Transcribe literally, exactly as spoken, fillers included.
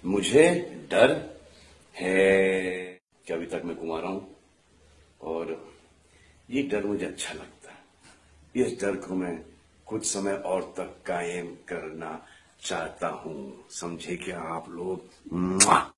मुझे डर है कि अभी तक मैं कुंवारा हूं और ये डर मुझे अच्छा लगता है। इस डर को मैं कुछ समय और तक कायम करना चाहता हूं। समझे क्या आप लोग?